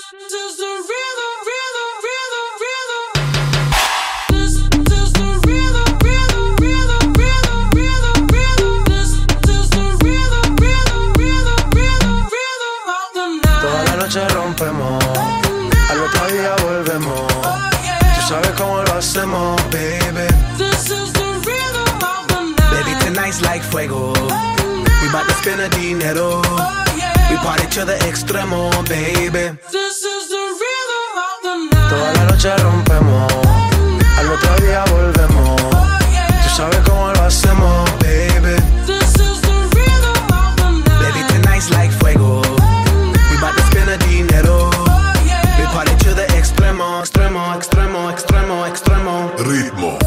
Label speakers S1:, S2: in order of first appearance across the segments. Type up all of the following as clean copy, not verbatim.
S1: is the rhythm, rhythm, rhythm, rhythm. This is the rhythm, rhythm, rhythm, rhythm, rhythm, rhythm. This is the rhythm, rhythm, rhythm, rhythm, rhythm of the night.
S2: Toda la noche rompemos, al otro día volvemos. Tú sabes cómo lo hacemos, baby.
S1: This is the rhythm of the night.
S2: Baby, tonight's like fuego. We bout to spend the dinero. We party to the extremo, baby.
S1: This is the rhythm of the night.
S2: Toda la noche rompemos, al otro día volvemos. Tú sabes cómo lo hacemos, baby.
S1: This is the rhythm of the night.
S2: Baby, tonight's like fuego. We bout to spend the dinero. We party to the extremo, extremo, extremo, extremo, extremo.
S3: Ritmo.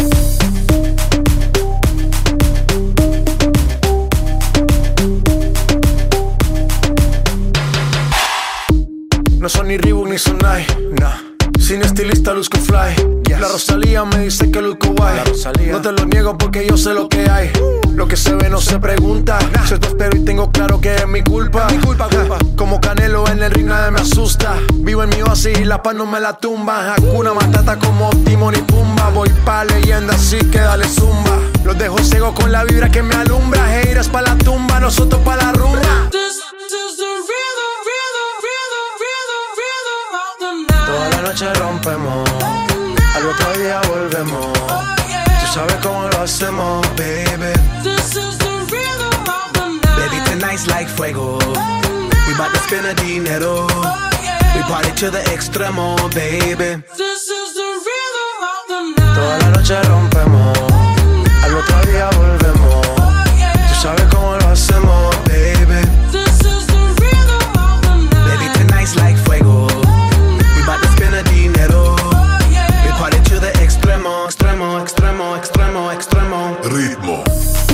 S2: No son ni Reebok ni Sonai, nah. Sin estilista luzco fly, yes. La Rosalía me dice que luzco guay. No te lo niego porque yo sé lo que hay. Lo que se ve no se pregunta, nah. Yo te espero y tengo claro que es mi culpa. Mi culpa. Como Canelo en el ring nadie me asusta. Vivo en mi oasis y la paz no me la tumba. Hakuna Matata como Timón y Pumba. Voy pa' leyenda así que dale zumba. Los dejo ciego con la vibra que me alumbra. Haters pa' la tumba, nosotros pa' la rumba.
S1: This is the rhythm, rhythm, rhythm, rhythm, rhythm of the night.
S2: Toda la noche rompemos, al otro día volvemos. Tú sabes cómo lo hacemos, baby.
S1: This is the rhythm of the night.
S2: Baby, tonight's like fuego. We bout to spend the dinero. We party to the extremo, baby.
S1: This is the rhythm of the night.
S2: Toda la noche rompemos, al otro día volvemos. Tú sabes cómo lo hacemos, baby.
S1: This is the rhythm of the night.
S2: Baby, tonight's like fuego. We bout to spend the dinero. We party to the extremo, extremo, extremo, extremo, extremo.
S3: Ritmo.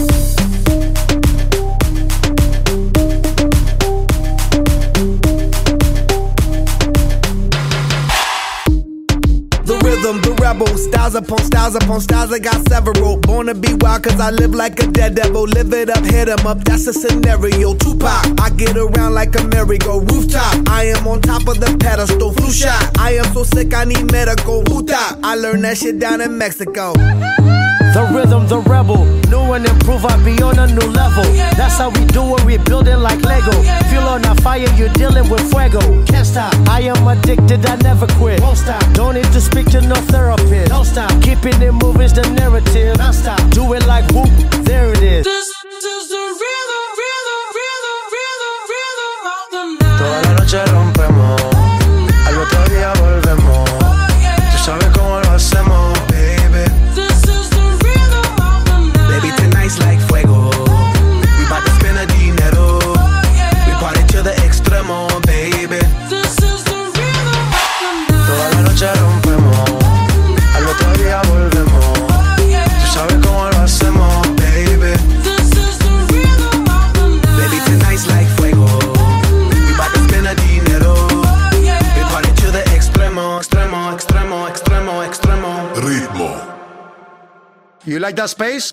S4: The rebel, styles upon styles upon styles, I got several. Born to be wild cause I live like a dead devil. Live it up, hit 'em up, that's a scenario. Tupac, I get around like a merry-go rooftop. I am on top of the pedestal, flu shot. I am so sick I need medical. Hootop, I learned that shit down in Mexico.
S5: The rhythm, the rebel, new and improve, I be on a new level. That's how we do it, we build it like Lego. Feel on a fire, you're dealing with fuego. Can't stop, I am addicted, I never quit. Won't stop, don't need to speak to no therapist. Don't stop, keeping it moving's the narrative. Don't stop, do it like whoop, there it is.
S1: This is the rhythm, rhythm, rhythm, rhythm, rhythm of the night.
S2: Toda la noche rompemos, al otro día volvemos. Tú sabes cómo lo hacemos, baby.
S1: This is the rhythm of the night.
S2: Baby, tonight's like fuego. We bout to spend the dinero. We party to the extremo, baby.
S1: This is the rhythm of the night.
S2: Toda la noche rompemos, al otro día volvemos. Tú sabes cómo lo hacemos, baby.
S1: This is the rhythm of the night.
S2: Baby, tonight's like fuego. We bout to spend the dinero. We party to the extremo, extremo, extremo, extremo, extremo.
S3: Ritmo.
S2: You like that space?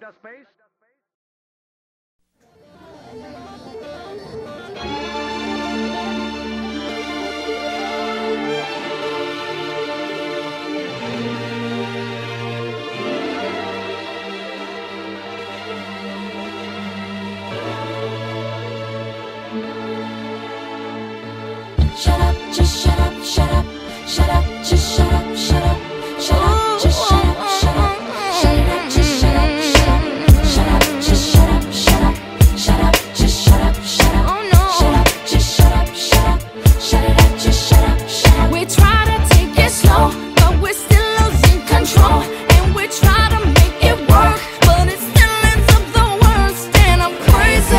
S6: Shut up, just shut up, shut up, shut up, just shut up, shut up, shut up, just shut up, shut up, shut it up, just shut up, shut up, shut up, just shut up, shut up, shut up, just shut up, shut up, shut up, just shut up, shut up, shut it up, just shut up, shut up. We try to take it slow, but we're still losing control, and we try to make it work, but it still ends up the worst, and I'm crazy.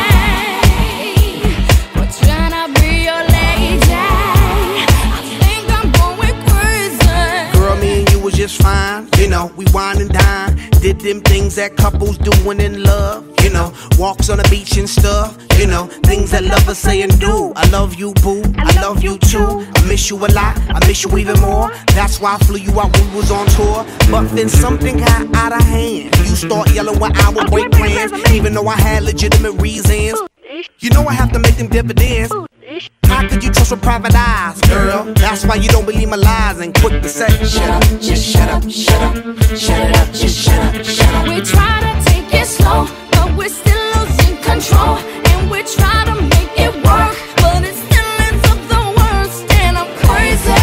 S6: We're trying to be your lady. I think I'm going crazy.
S4: Girl, me and you was just fine. You know, we wine and dine. Did them things that couples doing in love. You know, walks on the beach and stuff. You know, things that lovers say and do. I love you, boo. I love you too. I miss you a lot. I miss you even more. That's why I flew you out when we was on tour. But then something got out of hand. You start yelling when I would break plans, even though I had legitimate reasons. You know I have to make them dividends. I How could you trust with private eyes, girl? That's why you don't believe my lies and quick to say, shut up, just shut up, shut up, shut it up, just shut up, shut up.
S6: We try to take it slow, but we're still losing control. And we try to make it work, but it still ends up the worst. And I'm crazy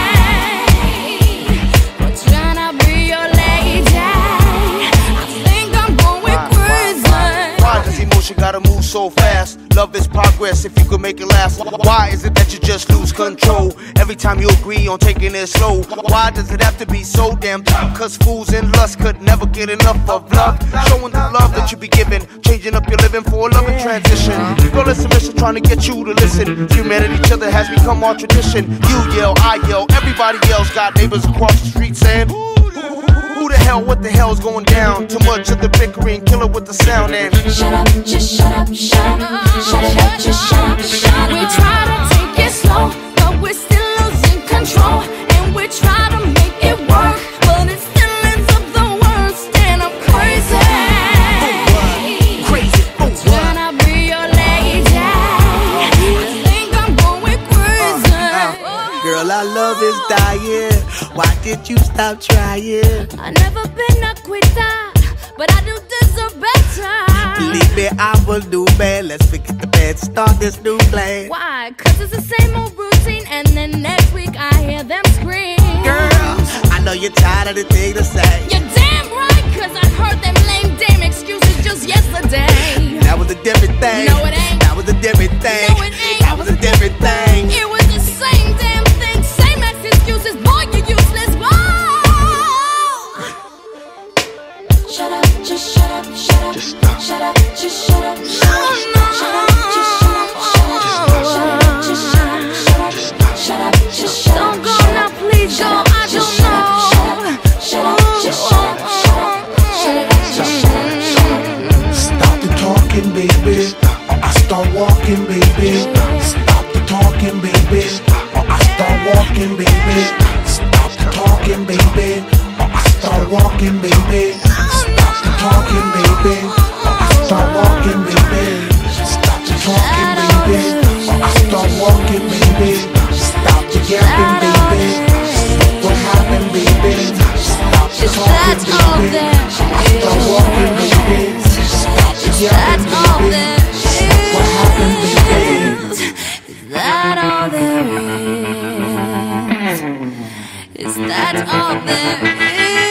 S6: for trying to be your lady. I think I'm going crazy.
S4: Why does emotion gotta move so fast? Love is progress if you could make it last. Why is it that you just lose control every time you agree on taking it slow? Why does it have to be so damn tough? Cause fools in lust could never get enough of love. Showing the love that you be giving, changing up your living for a loving transition. Girl, it's a mission trying to get you to listen. Humanity, each other has become our tradition. You yell, I yell, everybody else. Got neighbors across the street saying, who the hell, what the hell's going down? Too much of the bickering, kill it with the sound and
S6: Shut up, just shut up, shut up. Shut it up, just shut up, shut up. We try to take it slow, but we're still losing control. And we try to make it work, but it still ends up the worst. And I'm crazy.
S4: crazy. Oh,
S6: Trying to be your lady. I think I'm going crazy.
S4: girl, our love is dying. Why did you stop trying?
S6: I've never been a quitter, but I do deserve better.
S4: Believe me, I will do bad. Let's forget the bad, start this new plan.
S6: Why? Cause it's the same old routine, and then next week I hear them scream.
S4: Girl, I know you're tired of the thing to say.
S6: You're damn right, cause I heard them lame damn excuses just yesterday.
S4: That was a different thing.
S6: No, it ain't.
S4: That was a different thing.
S6: No, it ain't.
S4: That was a different thing.
S6: It was the same damn thing, same ass excuses. Boy, you useless. Whoa! Shut up, just shut up, shut up.
S2: Just stop.
S6: Shut up, just shut up. Shut up, shut up, just shut up. Shut up, just shut up. Shut up, just shut up. Shut up, just shut up. Don't go now, please go. I don't know. Shut up, just shut up. Shut up, shut up. Just shut up.
S3: Stop the talking, baby, or I start walking, baby. Stop the talking, baby, or I start walking, baby. Stop the talking, baby, or I start walking, baby. Stop the talking, baby, or I start walking, baby. Stop the talking, baby, or I start walking, baby. Stop the yapping, baby. What happened, baby? Stop the talking, baby, or I start walking, baby. Stop the yapping, baby. What happened, baby?
S6: Is that all there is? Is that all there is?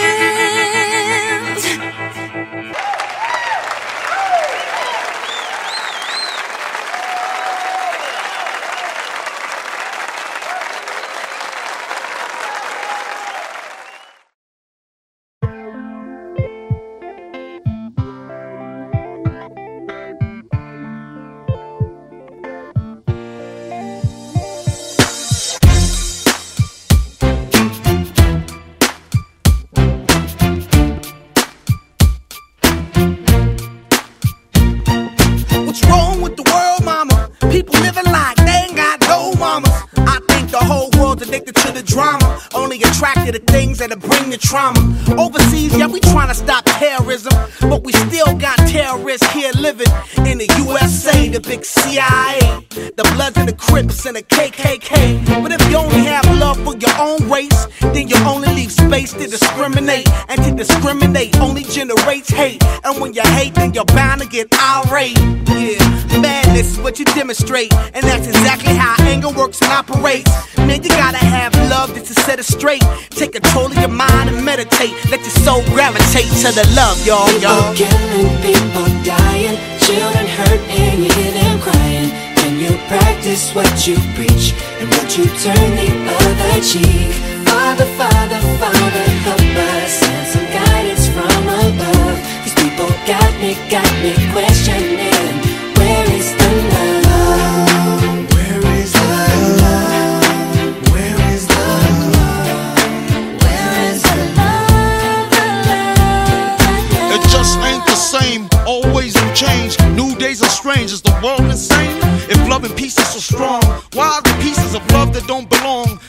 S4: What's wrong with the world, mama? People living like they ain't got no mamas. I think the whole world's addicted to the drama, only attracted to things that'll bring the trauma. Overseas, yeah, we trying to stop terrorism, but we still got terrorists here living in the USA, the big CIA, the Bloods and the Crips and the KKK. But if you only have love for your own race, then you only leave space to discriminate, and to discriminate only generates hate. And when you hate, then you're bound to get irate. Yeah, madness is what you demonstrate, and that's exactly how anger works and operates. Man, you gotta have love just to set it straight. Take control of your mind and meditate. Let your soul gravitate to the love, y'all.
S7: People killing, people dying, children hurt and you hear them crying. Can you practice what you preach, and would you turn the other cheek? Father, Father, Father, help us, send some guidance from above. These people got me questioning, where is the love?
S3: Where is the love? Where is the love?
S6: Where is the love, the love?
S8: It just ain't the same, always in change. New days are strange, is the world insane? If love and peace is so strong, why are the pieces of love that don't belong? Nations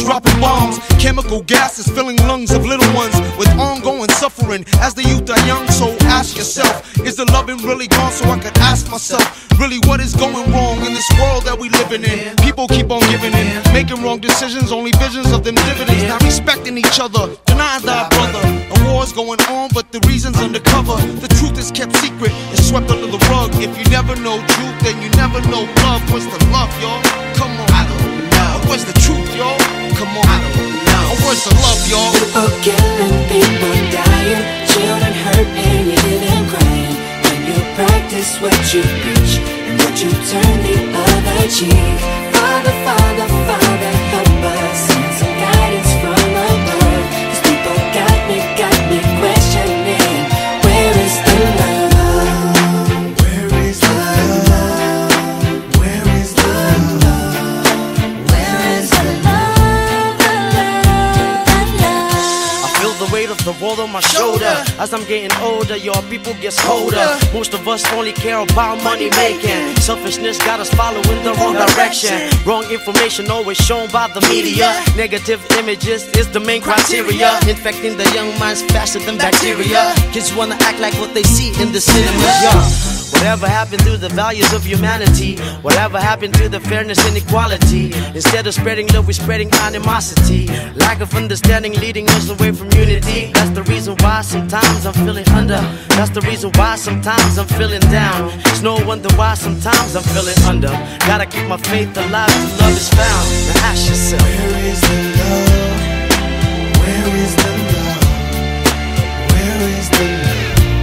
S8: dropping bombs. Chemical gases filling lungs of little ones with ongoing suffering. As the youth are young, so ask yourself, is the loving really gone? So I could ask myself, really what is going wrong in this world that we living in? People keep on giving in, making wrong decisions, only visions of them dividends. Not respecting each other, denying thy brother. A war's going on, but the reason's undercover. The truth is kept secret, it's swept under the rug. If you never know truth, then you never know love. Where's the love, y'all? Come on, I don't know. Where's the truth, y'all? Come on, I don't know. Where's the love, y'all?
S7: People killing, people dying, children hurt and you hear them crying. When you practice what you preach and what you turn the other cheek. Father, Father, Father, help us, send some guidance from above. These people got me questioning, where is the love? Where is the love? Where is the love?
S6: Where is the love, the love, the love?
S5: I feel the weight of the world on my shoulder. As I'm getting older, your people get colder. Most of us only care about money making. Selfishness got us following the wrong direction. Wrong information always shown by the media. Negative images is the main criteria. Infecting the young minds faster than bacteria. Kids wanna act like what they see in the cinemas, yeah. Whatever happened to the values of humanity? Whatever happened to the fairness and equality? Instead of spreading love, we're spreading animosity. Lack of understanding leading us away from unity. That's the reason why sometimes I'm feeling under. That's the reason why sometimes I'm feeling down. It's no wonder why sometimes I'm feeling under. Gotta keep my faith alive till love is found. Now ask yourself,
S3: Where is the love? Where is the love? Where is the love?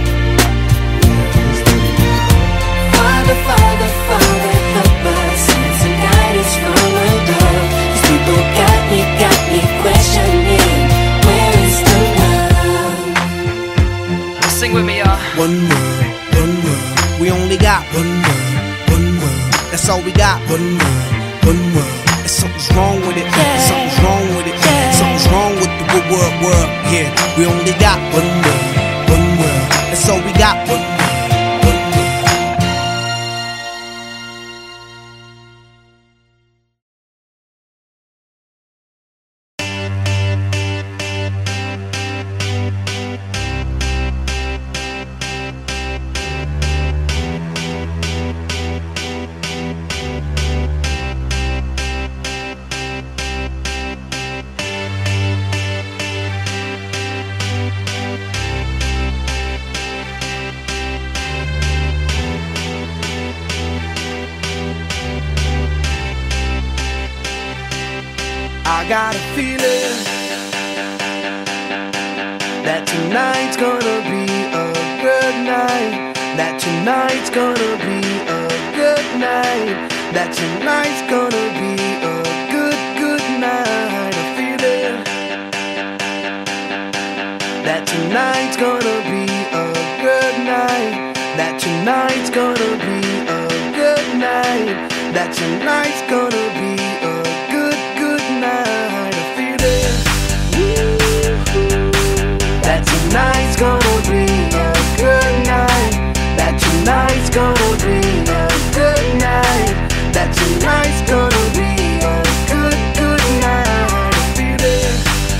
S7: Father, Father, Father, help us, send some guidance from above. These people got me questioning, where is the love?
S4: Sing with me, y'all. One word. We only got one word. That's all we got. One word. And something's wrong with it. Something's wrong with it. Something's wrong with the world. Yeah, we only got one word. That's all we got. One word.
S3: I got a feeling that tonight's gonna be a good night. That tonight's gonna be a good night. That tonight's gonna be a good night. A feeling that tonight's gonna be a good night. That tonight's gonna be a good night. That tonight's gonna be a good night. A feeling that tonight's gonna be a good night. That tonight's gonna be a good night. That tonight's gonna be a good night. A feeling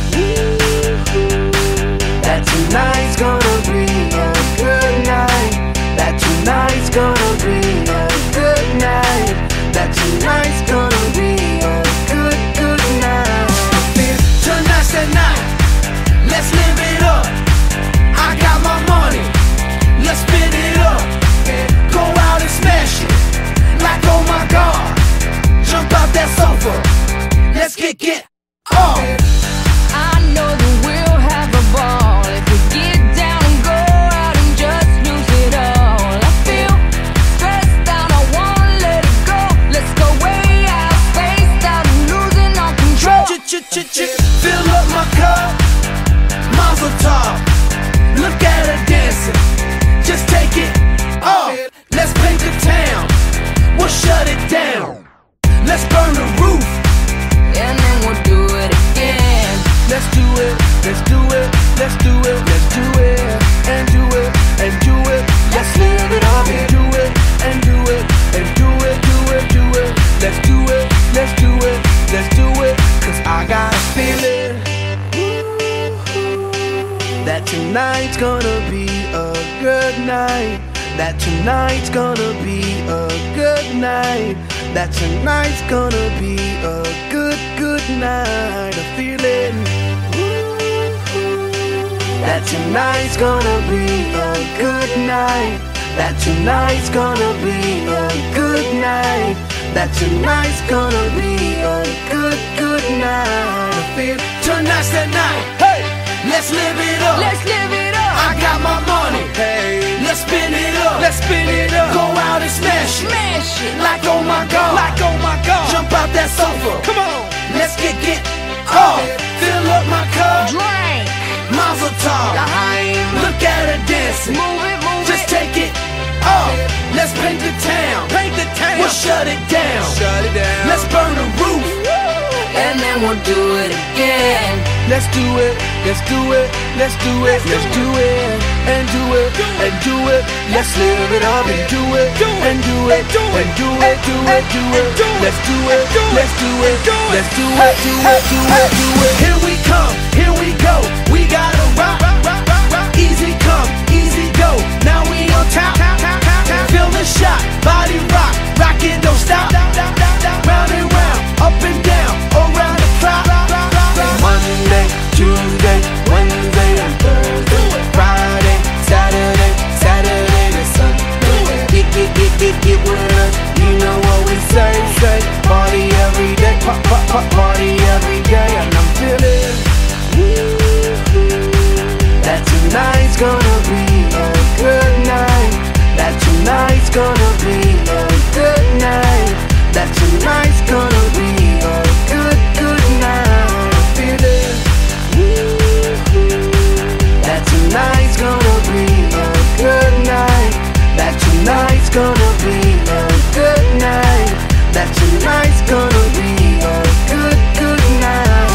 S3: that tonight's gonna be a good night. That tonight's gonna be a good night. That tonight's gonna be a good night. Tonight's the night, let's live it up. I got my money, let's spin it up. Go out and smash it, like oh my God. Jump out that sofa, let's get on.
S1: I know that we'll have a ball if we get down and go out and just lose it all. I feel stressed out, I wanna let it go. Let's go way out, spaced out and losing all control.
S3: Fill up my cup, Mazel tov. Look at her dancing, just take it off. Let's paint the town, we'll shut it down. Let's burn the roof,
S1: And then we'll do it again.
S3: let's do it, let's do it, let's do it, let's do it, and do it, and do it. Let's live it up and do it, and do it, and do it, do it, do it. Let's do it, let's do it, let's do it. 'Cause I got
S4: tonight's gonna be a good night. That tonight's gonna be a good night. That tonight's gonna be a good, good night. I'm feeling. That tonight's gonna be a good night. That tonight's gonna be a good night. That tonight's gonna be a good, good night. I feel tonight's the night. Hey, let's live it up.
S1: Let's live it up.
S4: I got my money. Hey, let's spin it up.
S1: Let's spin it up.
S4: Go out and smash it.
S1: Smash it.
S4: Like oh my god.
S1: Like oh my god.
S4: Jump out that sofa.
S1: Come on.
S4: Let's get off. Fill up my cup.
S1: Drink.
S4: Mazel tov. Look at her dancing.
S1: Move it, move
S4: Just
S1: it.
S4: take it off. Let's paint the town.
S1: Paint the town.
S4: We'll shut it down.
S1: Shut it down.
S4: Let's burn the roof.
S1: And then we'll do it again.
S4: Let's do it. Let's do it. Let's do it. Let's do it. And do it. And do it. Let's live it up and do it. And do it. And do it. Do it. Do it. Let's do it. Let's do it. Let's do it. Do it. Do it. Do it. Here we come. Here we go. We gotta rock. Easy come. Easy go. Now we on top. Feel the shot. Body rock. Rock it. Don't stop. Round and round. Up and down. Around the clock. Monday, Tuesday, Wednesday, and Thursday, Friday, Saturday, Saturday to Sunday. Get with us. You know what we say. Party every day. Party every day. And I'm feeling that tonight's gonna be a good night. That tonight's gonna be a good night. That tonight's gonna be a good, good night. I feel it. That tonight's gonna be a good night. That tonight's gonna be a good night. That tonight's gonna be a good, good night.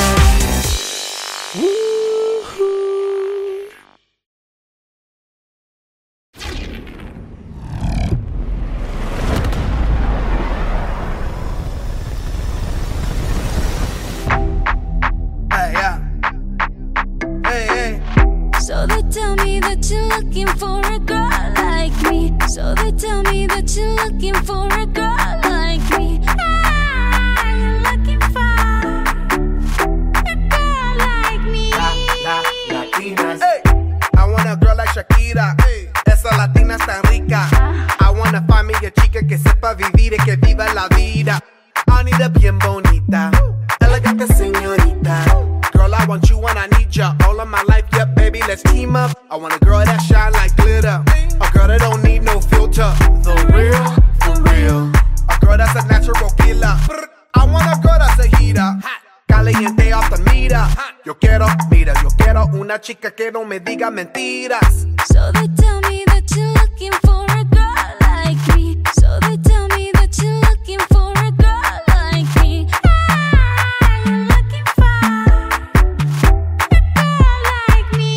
S6: So they tell me that you're looking for a girl like me. So they tell me that you're looking for a girl like me. Ah, you're looking for a girl like me.
S4: Latinas. Hey, I want a girl like Shakira. Hey, esa latina es tan rica. I wanna find me a chica que sepa vivir y que viva la vida. I need a bien bonita, elegante señorita. Girl, I want you and I need ya all of my life, yeah, baby, let's team up. I want a girl that shine like glitter, a girl that don't need no filter. The real, for real. A girl that's a natural killer. I want a girl that's a heater, caliente off the meter. Yo quiero una chica que no me diga mentiras.
S6: So they tell me that you're looking for a girl like me. So they tell me that you're looking for a girl like me. Ah, you're looking for a girl like me.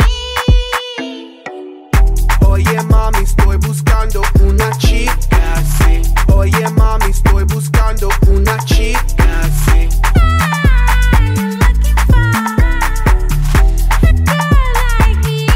S4: Oye mami, estoy buscando una chica, sí. Oye mami, estoy buscando una chica, sí.
S6: Ah, you're looking for a girl like me.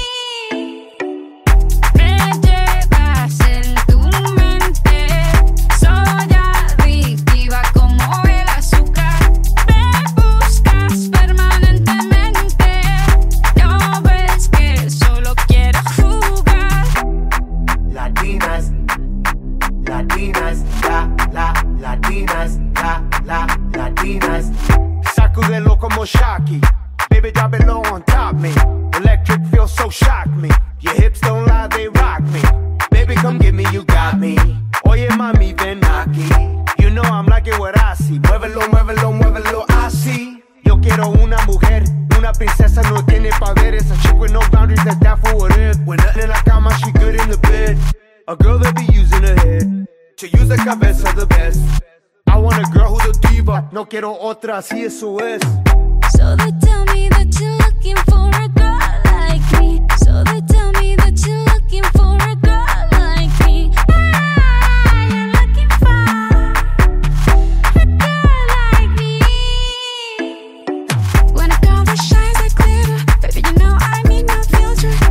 S6: Me llevas en tu mente, soy adictiva como el azúcar. Me buscas permanentemente, no ves que solo quiero jugar.
S4: Latinas, latinas, latinas, latinas. Sacudelo como Shocky. Baby, drop it low on top me. Electric feels so shock me. Your hips don't lie, they rock me. Baby, come get me, you got me. Oye, mami, ven aquí. You know I'm liking what I see. Muévelo, muévelo, muévelo así. Yo quiero una mujer, una princesa, no tiene poderes. A chick with no boundaries, that's down for what if. When nothing in la cama, she good in the bed. A girl that be using her head to use the cabeza the best. I want a girl who's a diva, no quiero otra, así eso es.
S6: So they tell me that you're looking for a girl like me. So they tell me that you're looking for a girl like me. Ah, you're looking for a girl like me. When a girl that shines like glitter, baby, you know I need no filter.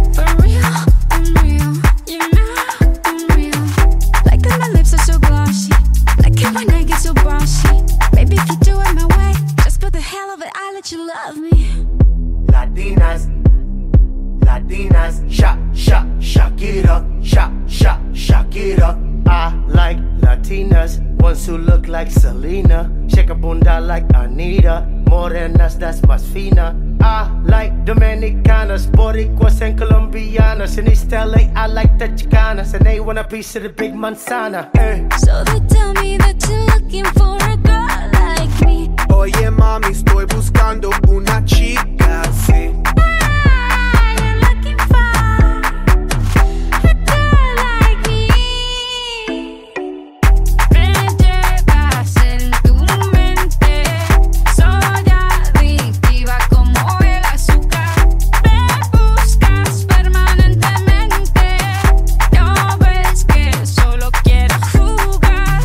S6: that you love me.
S3: Latinas, Latinas, Shakira, Shakira.
S5: I like Latinas, ones who look like Selena, shake a bunda like Anita, morenas, that's más fina. I like Dominicanas, Boricuas and Colombianas. In East LA, I like the Chicanas, and they want a piece of the big manzana.
S6: So they tell me that you're looking for a girl like me.
S4: Oye mami, estoy buscando una chica así.
S6: You're looking for a girl like me. Me llevas en tu mente, soy adictiva como el azúcar. Me buscas permanentemente, no ves que solo quiero jugar.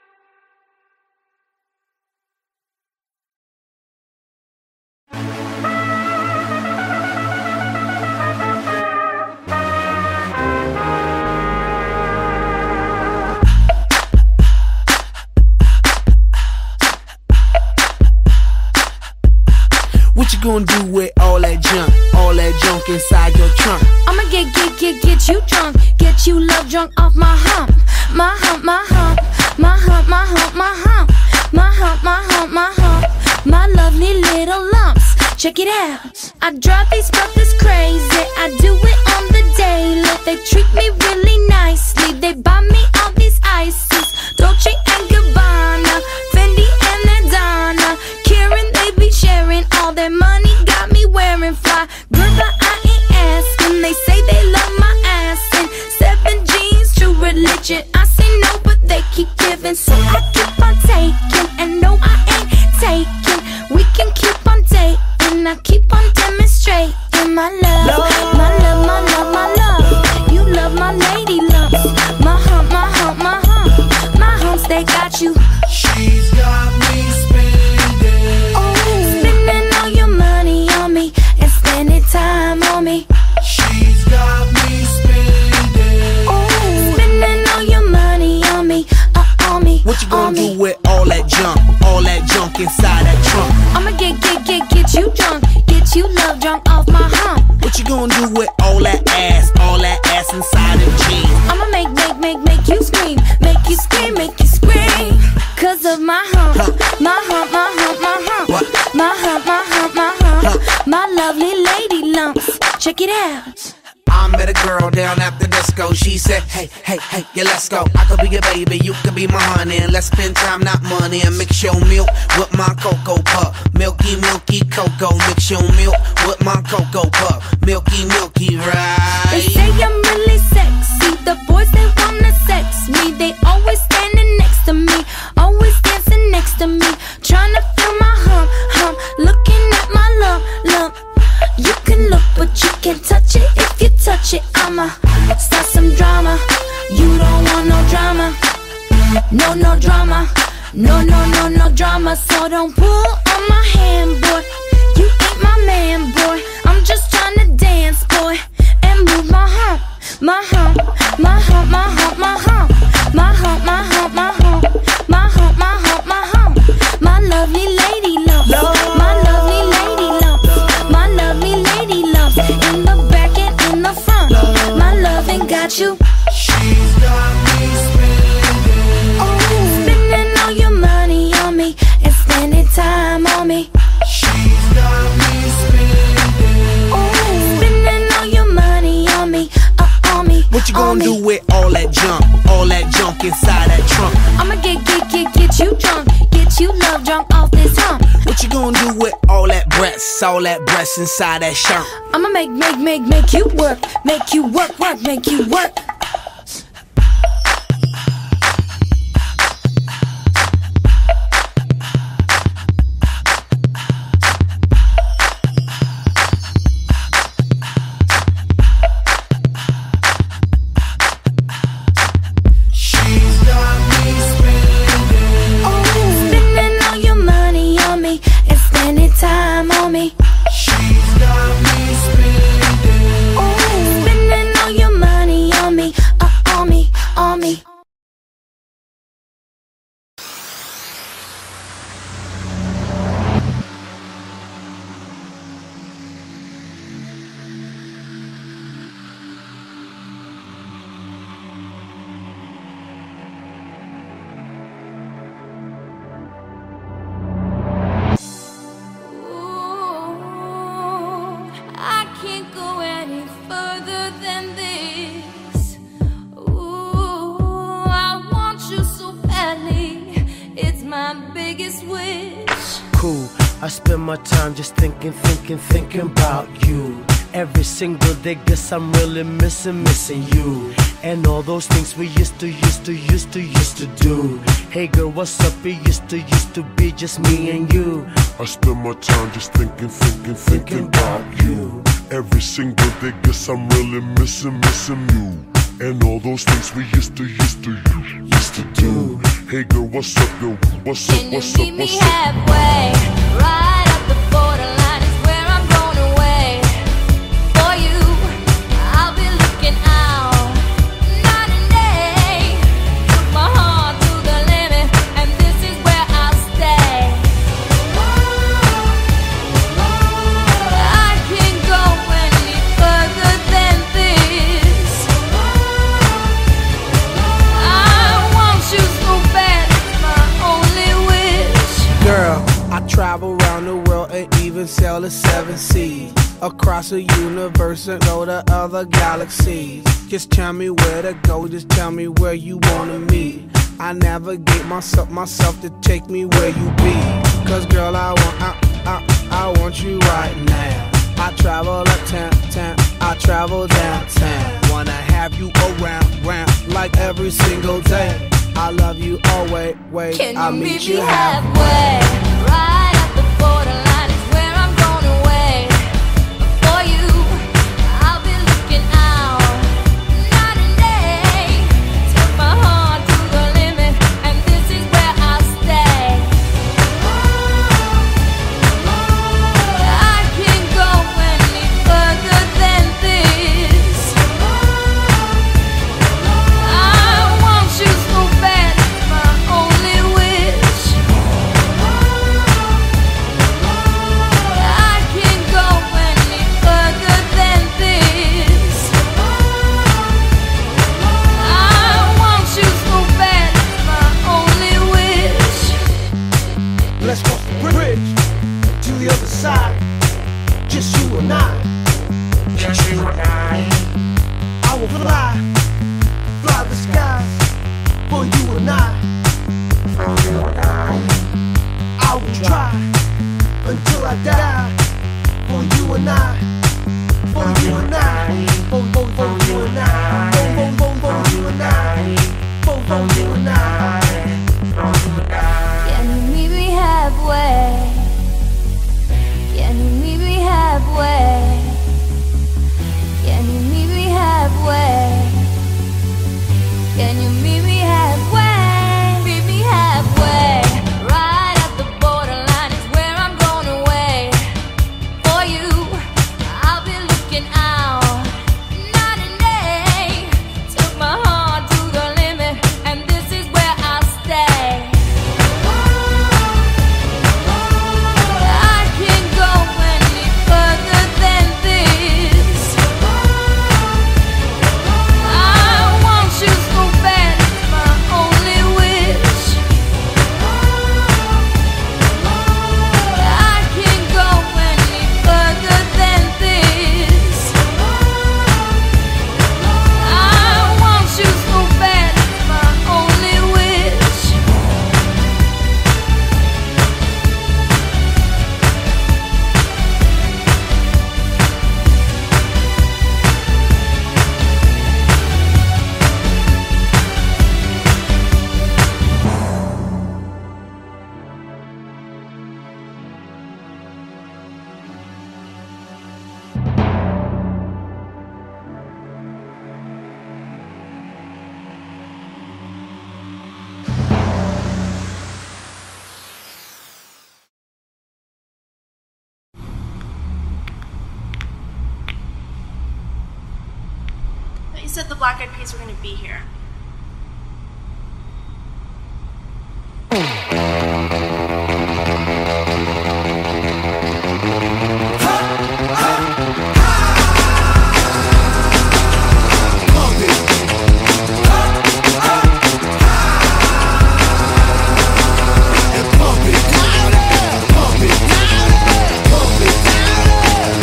S4: What you gonna do with all that junk inside your trunk?
S6: I'ma get you drunk, get you love drunk off my hump, my hump, my hump, my hump, my hump, my hump, my hump, my hump, my hump, my lovely little lumps. Check it out. I drive these brothers crazy. I do it on the daily. They treat me really nicely. They buy me all these ices, Dolce and Gabbana, Fendi and Adana, Karen. They be sharing all their money. Got me wearing fly. Girl, but I ain't asking. They say they love my ass and 7 jeans, true religion. I say no, but they keep giving, so I keep on taking. And no, I ain't taking. We can keep on dating. I keep on demonstrating my love, my love, my love, my love. You love my lady lumps, my hump, my hump, my hump, my humps. They got you.
S3: She's got me spending.
S6: Oh, spending all your money on me and spending time on me.
S3: She's got me spending.
S6: Oh, spending all your money on me, on me.
S4: What you gonna
S6: on me.
S4: do with all that junk inside that trunk?
S6: I'ma get you drunk, get you love drunk off my hump.
S4: What you gonna do with all that ass inside them jeans?
S6: I'ma make you scream, make you scream, make you scream. Cause of my hump, my hump, my hump, my hump,
S4: What?
S6: my hump, my hump, my hump, my lovely lady lumps. Check it out.
S4: I met a girl down at the disco. She said, hey, yeah, let's go. I could be your baby, you could be my honey, and let's spend time, not money. And mix your milk with my cocoa pup. Milky, milky cocoa. Mix your milk with my cocoa pup. Milky, milky, right?
S6: They say I'm really sexy. The boys, they wanna sex me. They always standing next to me, always dancing next to me, trying to feel my hump, looking at my lump. You can look, but you can't touch it. If you touch it, I'ma start some drama. You don't want no drama, no drama, no drama. So don't pull on my hand, boy. You ain't my man, boy. I'm just trying to dance, boy, and move my hump, my hump, my hump, my hump, my hump, my hump, my hump, my hump, my hump, my hump, my hump, my lovely lady lumps, my lovely lady lumps, my lovely lady lumps, in the back and in the front. My loving got you.
S3: She's got me spending.
S6: Oh, spending all your money on me and spending time on me.
S3: She's got me spending.
S6: Oh, spending all your money on me, on me.
S4: What you gonna do with all that junk inside that trunk?
S6: I'ma get you drunk, get you love drunk off this hump.
S4: What you gonna do with all that breasts inside that shirt?
S6: I'ma make you work, make you work, make you work.
S5: I spend my time just thinking about you. Every single day, guess I'm really missing you. And all those things we used to do. Hey girl, what's up? It used to be just me and you.
S9: I spend my time just thinking about you. Every single day, guess I'm really missing you. And all those things we used to do. Hey girl, what's up, yo? What's up,
S6: Can you
S9: what's up,
S6: meet me
S9: what's up?
S6: halfway? Right up the borderline is where I'm going away. For you, I'll be looking out night and day. Took my heart to the limit, and this is where I'll stay. I can't go any further than this. I want you so bad, it's my only wish.
S4: Girl, I travel around the world and even sail the 7 seas. Across the universe and go to other galaxies. Just tell me where to go, just tell me where you wanna meet. I navigate myself to take me where you be. Cause girl, I want you right now. I travel uptown, I travel downtown. Wanna have you around like every single day. I love you always, wait,
S6: Can
S4: I'll
S6: you
S4: meet
S6: meet
S4: you
S6: me
S4: halfway.
S6: halfway? Right at the borderline is where I'm going away. For you, I'll be looking out night and day. Took my heart to the limit, and this is where I'll stay. I can't go any further than this. I want you so bad, it's my only wish. I can't go any further than this. I want you so bad, it's my only wish.
S5: Let's cross the bridge to the other side. Just you and I. Just you and I will fly the skies for you and I. I will try until I die for you and I. For you and I. For you and I. For you and I. For you and I.
S6: Can you meet me halfway? Can you meet me halfway? Can you meet me halfway? Can you meet me halfway? Meet me halfway. Right at the borderline is where I'm going away. For you, I'll be looking out night and day. Took my heart to the limit, and this is where I'll stay. I can't go any further than this. I want you so bad, it's my only wish. I can't go any further than this. I want you so bad, it's my only wish.
S10: But you said the Black Eyed Peas were going to be here.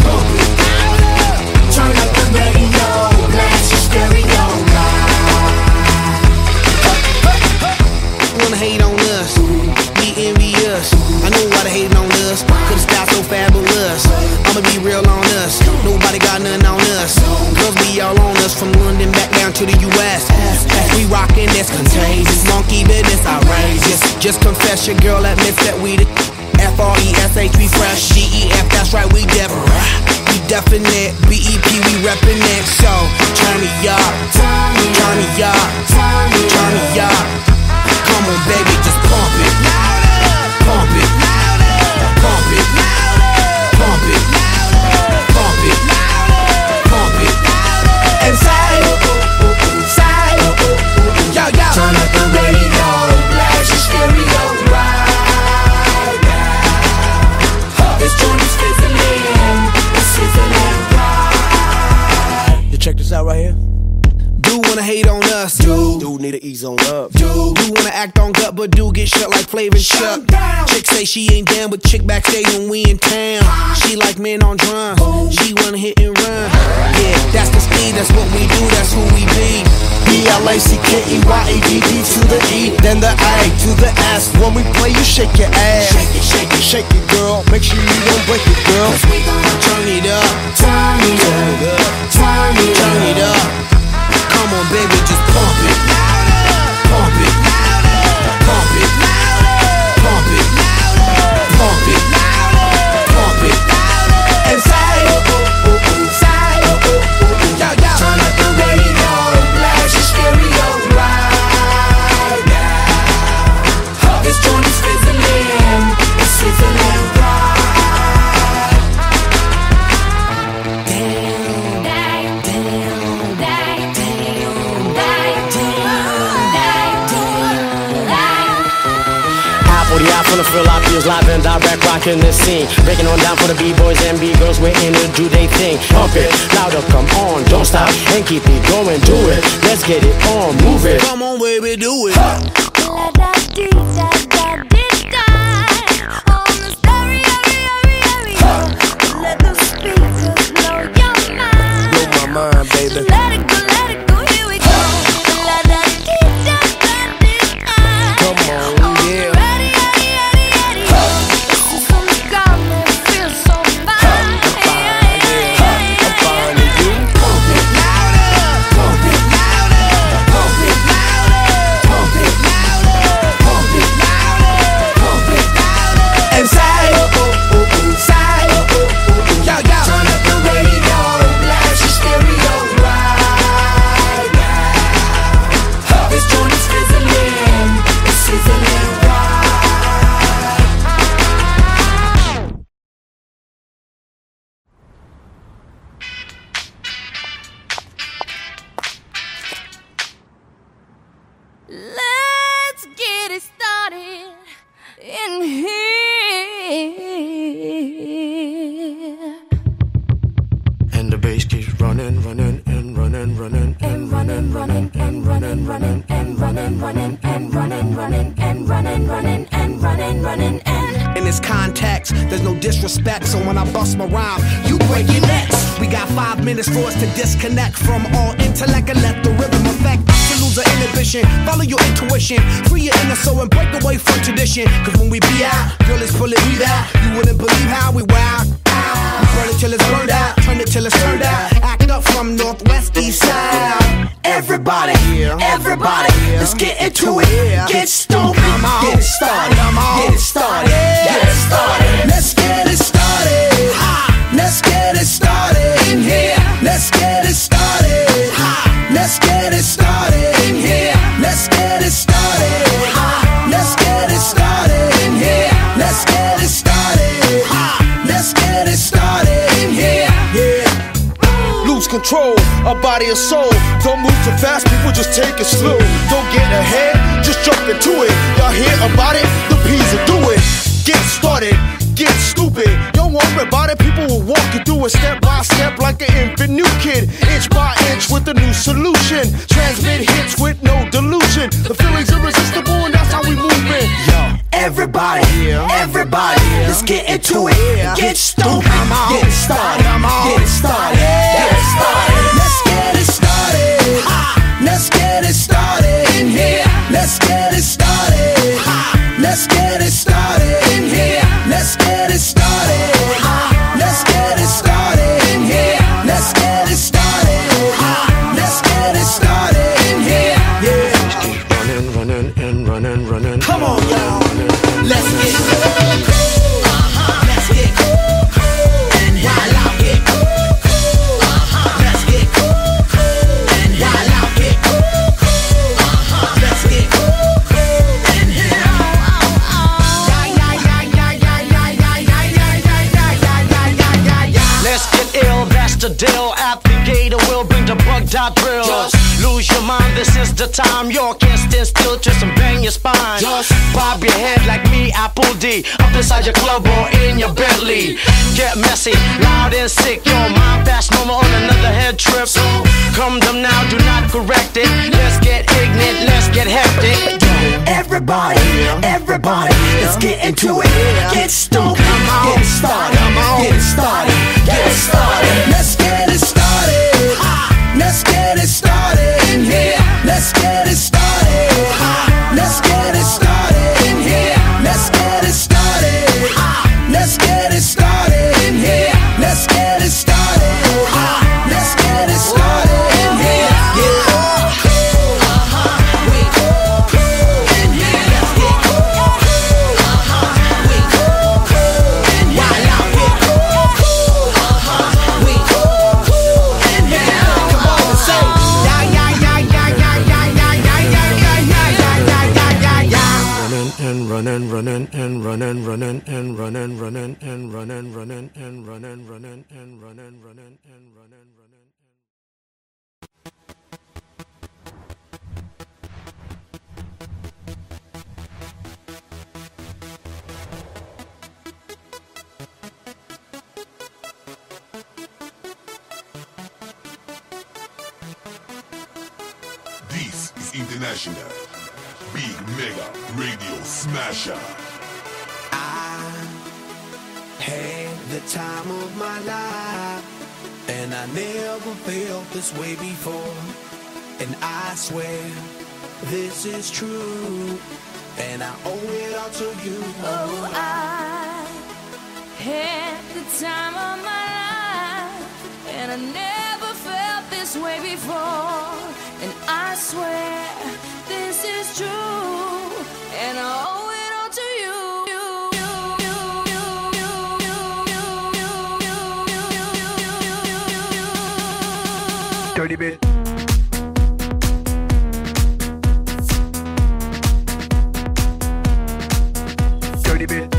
S7: Turn up the radio, blast your stereo loud.
S4: Unless your girl admits that we the F-R-E-S-H, we fresh. G-E-F, that's right, we def. We definite. B-E-P, we reppin' it. So, turn me up, turn me up, turn me up. Come on, baby, just pump it. Pump it. Pump it. Pump it. Pump it. Pump it. And say, yo, yo.
S7: Turn up the radio, blast your stereo right now. This joint is fizzling, it's sizzling right.
S5: You check this out right here.
S4: Do wanna hate on us,
S5: Dude need to ease on up.
S4: Do wanna act on gut, but do get shut like Flavor and Chuck. Chick say she ain't down, but chick backstage when we in town. She like men on drum, she wanna hit and run. Yeah, that's the speed, that's what we do, that's who we be.
S5: B-L-A-C-K-E-Y-A-D-D to the E, then the A to the S. When we play, you shake your ass. Shake it, shake it, shake it, girl. Make sure you don't break it, girl.
S7: Cause we gonna
S4: Turn it up,
S7: turn it up, turn it
S4: turn it up. Come on, baby, just pump it. Pump it. Pump it. Pump it. Pump it. Pump it. And say, yo, yo.
S7: Turn up the radio, blast your stereo right now. This joint is fizzling, it's sizzling right.
S5: Full of Philippines, live and direct, rocking the scene. Breaking on down for the B-boys and B-girls, we're in to do they thing. Pump it, louder, come on, don't stop, and keep it going, do it. Let's get it on, move it.
S4: Come on, baby, do it.
S6: Let the speakers blow your mind.
S5: Blow my mind, baby.
S6: Let it go, here we go. Let that DJ
S5: Come on, yeah.
S6: ready. This is on the ground, man, it feels so fine.
S5: I'm fine with you.
S7: Pump it louder, pump it louder, pump it louder, pump it louder, pump it louder, pump it louder.
S4: And say, yo, yo.
S7: Turn up the radio, blast your stereo right now. This joint is fizzling, it's sizzling right.
S6: Let's get it started in here.
S5: And the bass keeps running, running, and running, running, and running, running, and running, running, and running, running, and running, running, and running, running, and running, running, and
S4: In this context, there's no disrespect, so when I bust my rhyme, you break your necks. We got 5 minutes for us to disconnect from all intellect and let the rhythm affect. To lose the inhibition, follow your intuition, free your inner soul and break away from tradition. Cause when we be out, girl, it's pulling me out. You wouldn't believe how we wow. We burn it till it's burned out, turn it till it's turned out. Act up from northwest, east side.
S7: Everybody, everybody, let's get into it. Get stoked, get it started, get it started, get it started. Let's get it started. Let's get it started in here. Let's get it started. Let's get it started in here. Let's get it started. Let's get it started in here. Let's get it started. Let's get it started in here. Yeah.
S8: Lose control, a body and soul. Don't move too fast, people just take it slow. Don't get ahead, just jump into it. Y'all hear about it? The P's will do it. Get started, get stupid. Don't worry about it, people will walk you through it step by step like an infant new kid. Inch by inch with a new solution. Transmit hits with no delusion. The feeling's irresistible and that's how we move it. Yo.
S7: Everybody, everybody, let's get into it. Get stoked, get it started, get it started, get it started. Let's get it started. Let's get it started in here. Let's get it started. Let's get it started in here. Let's get it started. Let's get it started in here. Let's get it started. Let's get it started in here. Yeah.
S5: running, running, and running, running.
S7: Come on, y'all.
S5: the deal. At the gate, we'll bring the bug dot drill. Just lose your mind, this is the time. You can't stand still, twist and bang your spine. Just bob your head like me, Apple D. Up inside your club or in your Bentley. Get messy, loud and sick. Your mind fast, no more on another head trip. So come them now, do not correct it. Let's get ignorant, let's get hectic.
S3: Everybody, everybody, let's get into it. Get stoked, get started, get started, get started. Let's get it started. Let's get it started in here. Let's get it started. Let's get it started in here. Let's get it started. Let's get it started in here. Let's get it started. Let's get it started in here.
S5: Running and running and running and running and running.
S9: This is International Big Mega Radio Smasher.
S4: I had the time of my life, and I never felt this way before. And I swear this is true, and I owe it all to you.
S6: Oh, I had the time of my life, and I never felt this way before. And I swear this is true, and I owe it all to you.
S3: Dirty bit. Dirty bit.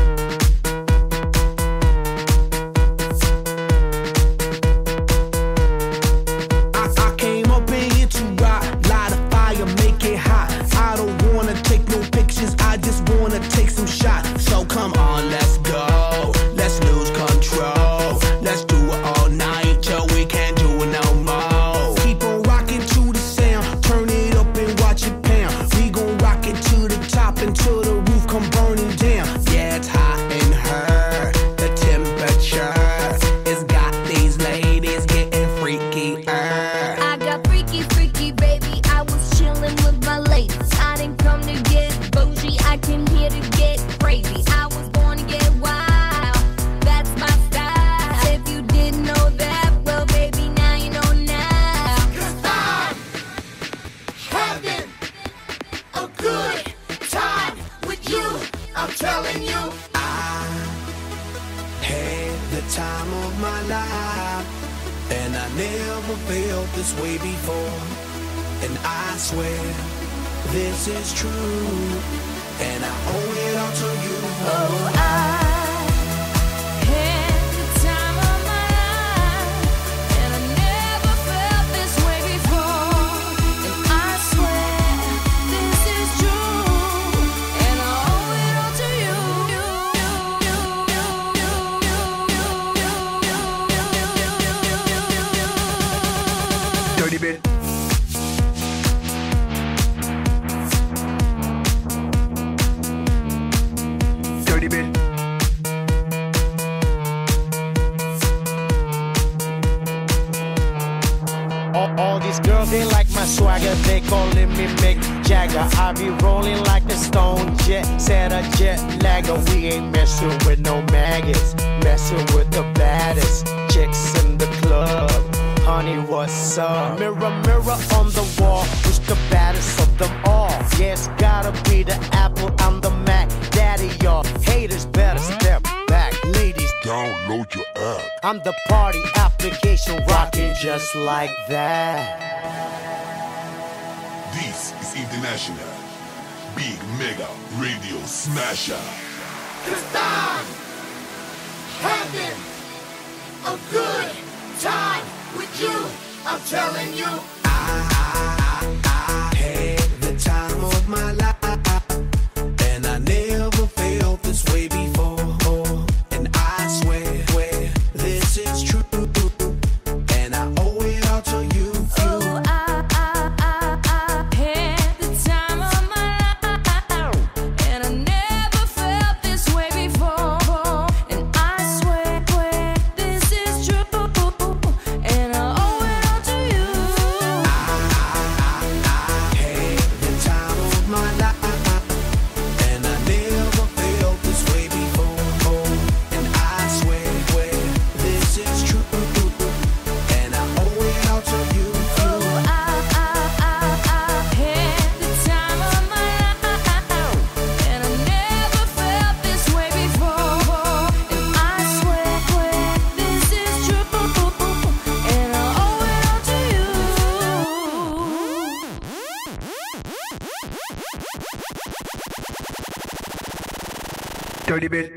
S4: I came up in here to rock, light a fire, make it hot. I don't wanna take no pictures, I just wanna take some shots. So come on, let's go, let's lose control. Let's do it all night till we can't do it no more. Keep on rocking to the sound, turn it up and watch it pound. We gon' rock it to the top until the roof come burning down. Yeah, it's hot in her, the temperature has got these ladies getting freaky.
S6: I got freaky, freaky, baby. I was chillin' with my ladies. I didn't come to get bougie, I came here to get crazy. I was born to get wild, that's my style. If you didn't know that, well, baby, now you know now. 'Cause I'm having a good time with you, I'm telling you.
S4: I had the time of my life, and I never felt this way before. And I swear this is true, and I owe it all to you.
S6: Oh, I had the time of my life, and I never felt this way before. And I swear this is true, and I owe it all to you.
S3: Dirty bit. Dirty bit.
S5: All these girls, they like my swagger, they calling me Mick Jagger. I be rolling like the Stone Jet, said a jet lagger. We ain't messing with no maggots, messing with the baddest chicks in the club. Honey, what's up? Mirror, mirror on the wall, who's the baddest of them all? Yeah, it's gotta be the Apple, I'm the Mac. Daddy, y'all haters better step back. Ladies,
S9: Download your app.
S5: I'm the party application rocking just like that.
S9: This is International Big Mega Radio Smasher.
S3: 'Cause I'm having a good time you. I'm telling you.
S4: I had the time of my life, and I never felt this way before. And I swear this is true, and I owe it all to you.
S6: Oh, I had the time of my life, and I never felt this way before. And I swear this is true, and I owe it all to you.
S4: I had the time of my life, and I never felt this way before. And I swear this is true, and I owe it all to you.
S6: Oh, I had the time of my life, and I never felt this way before. And I swear this is true, and I owe it all to you.
S11: Dirty bit.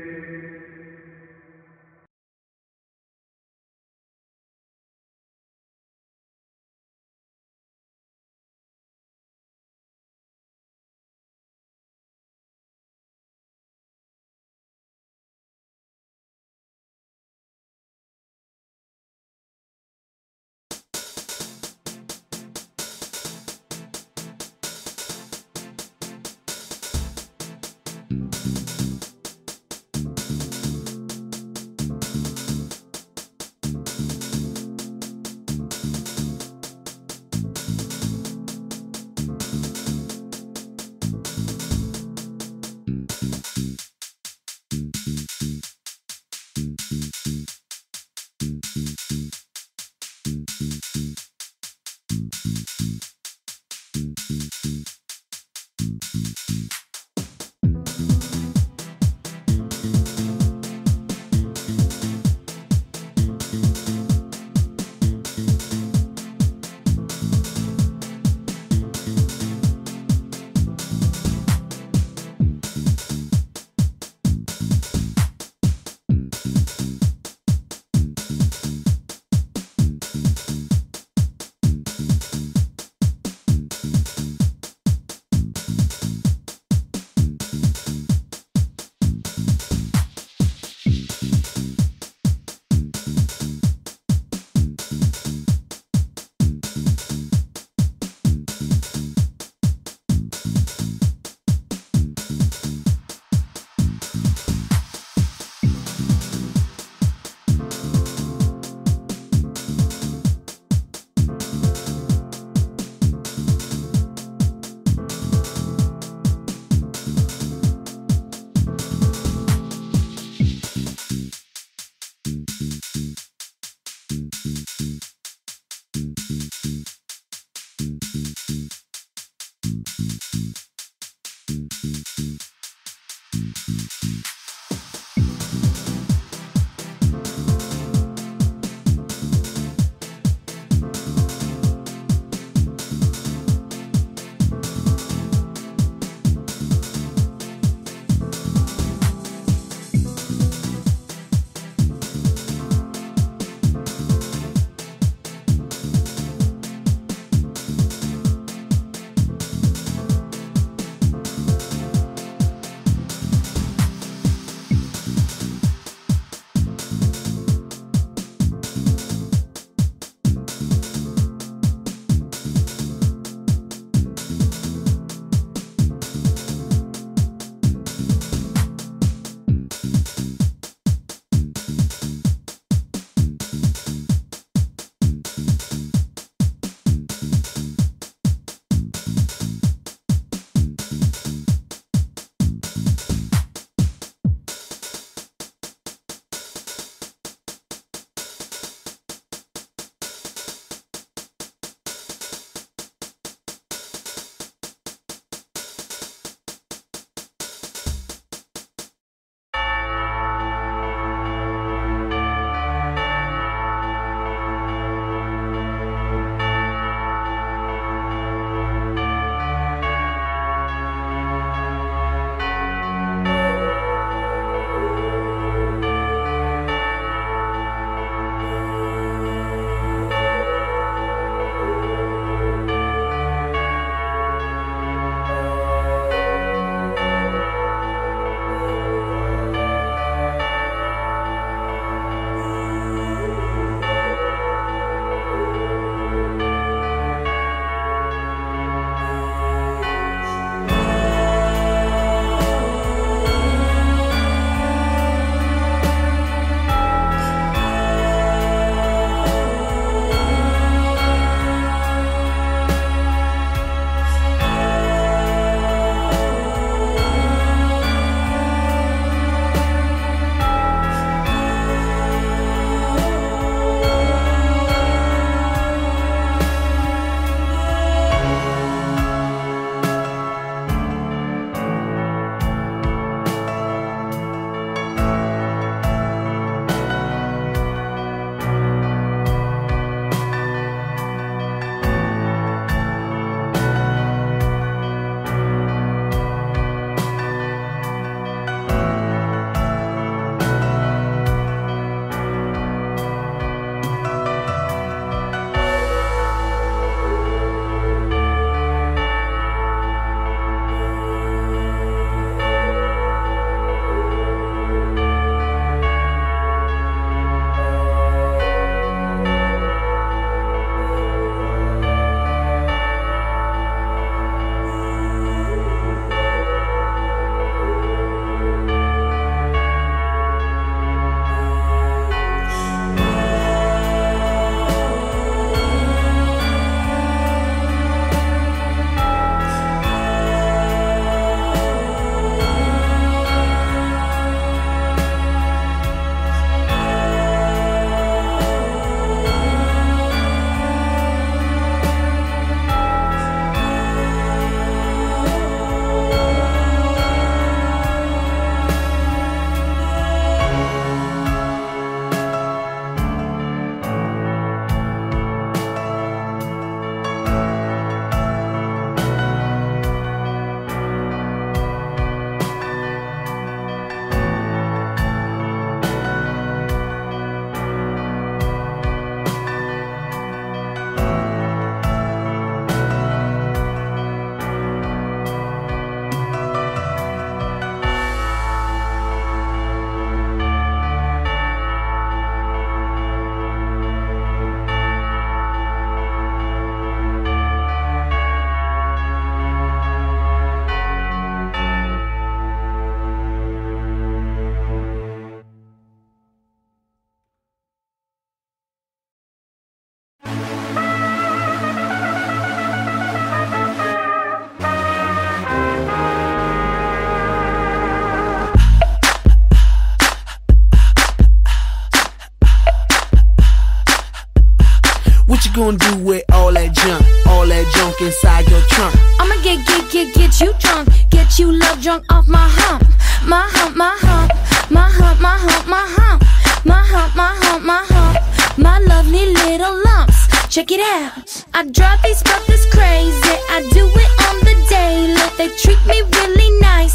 S4: What you gonna do with all that junk inside your trunk?
S6: I'ma get you drunk, get you love drunk off my hump, my hump, my hump, my hump, my hump, my hump, my hump, my hump, my hump, my lovely little lumps. Check it out. I drive these brothers crazy. I do it on the daily. They treat me really nice.